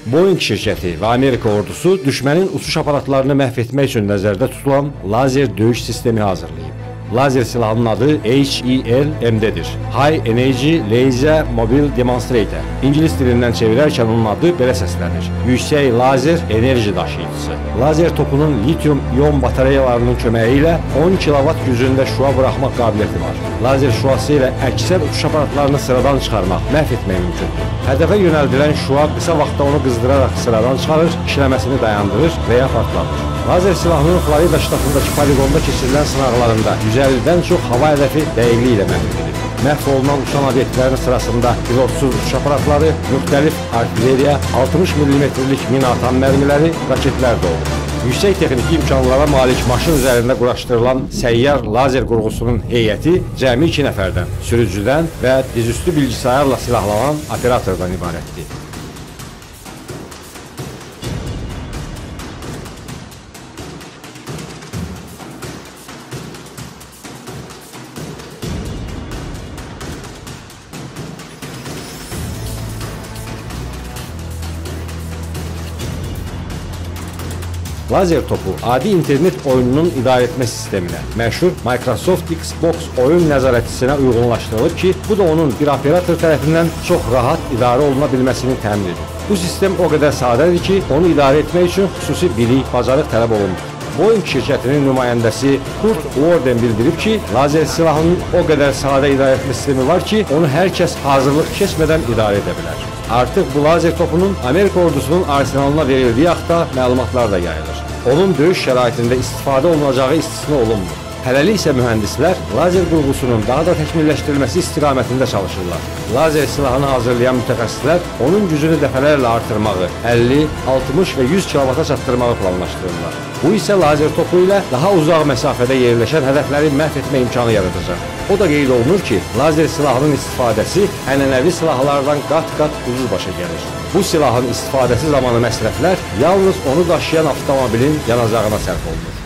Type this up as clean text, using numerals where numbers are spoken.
Boeing şirkəti və Amerika ordusu düşmənin uçuş aparatlarını məhv etmək üçün nəzərdə tutulan lazer döyüş sistemi hazırlayıb. Lazer silahının adı HEL-MD'dir. High Energy Laser Mobile Demonstrator. İngilis dilindən çevirərkən onun adı belə səslənir. Yüksək lazer enerji daşıyıcısı. Lazer topunun lityum-ion batareyalarının köməyi ilə 10 kilovat gücündə şüa buraxmaq qabiliyyəti var. Lazer şüası ilə əksər uçuş aparatlarını sıradan çıxarmaq, məhv etmək mümkündür. Hədəfə yönəldilən şüa qısa vaxtda onu qızdıraraq sıradan çıxarır, işləməsini dayandırır və ya partladır. Lazer silahının Florida ştatındakı poligonda keçirilən sınaqlarında 150-dən çox hava hədəfi dəqiqliyi ilə məhv edilib. Məhv olunan uçan obyektlərin sırasında pilotsuz uçuş aparatları, müxtəlif artilleriya, 60 mm-lik mina atan mərmiləri, raketlər də olur. Yüksək texniki imkanlara malik maşın üzərində quraşdırılan səyyar lazer qurğusunun heyəti cəmi 2 nəfərdən, sürücüdən və dizüstü bilgisayarla silahlanan operatordan ibarətdir. Lazer topu adi internet oyununun idarə etmə sisteminə, məşhur Microsoft Xbox oyun nəzarətçisinə uyğunlaşdırılıb ki, bu da onun bir operator tərəfindən çox rahat idarə oluna bilməsini təmin edir. Bu sistem o qədər sadədir ki, onu idarə etmək üçün xüsusi bilik, bacarıq tələb olunmur. Boeing şirkətinin nümayəndəsi Kurt Warden bildirib ki, lazer silahının o qədər sadə idarə etmə sistemi var ki, onu hər kəs hazırlıq keçmədən idarə edə bilər. Artıq bu lazer topunun Amerika ordusunun arsenalına verildiyi haqda məlumatlar da yayılır. Onun döyüş şəraitində istifadə olunacağı istisna olunmur. Hələlik isə mühəndislər lazer qurğusunun daha da təkmilləşdirilməsi istiqamətində çalışırlar. Lazer silahını hazırlayan mütəxəssislər onun gücünü dəfələrlə artırmağı, 50, 60 və 100 kilovata çatdırmağı planlaşdırırlar. Bu isə lazer topu ilə daha uzaq məsafədə yerləşən hədəfləri məhv etmə imkanı yaradacaq. O da qeyd olunur ki, lazer silahının istifadəsi ənənəvi silahlardan qat-qat ucuz başa gəlir. Bu silahın istifadəsi zamanı məsrəflər yalnız onu daşıyan avtomobilin yanacağına sərf olunur.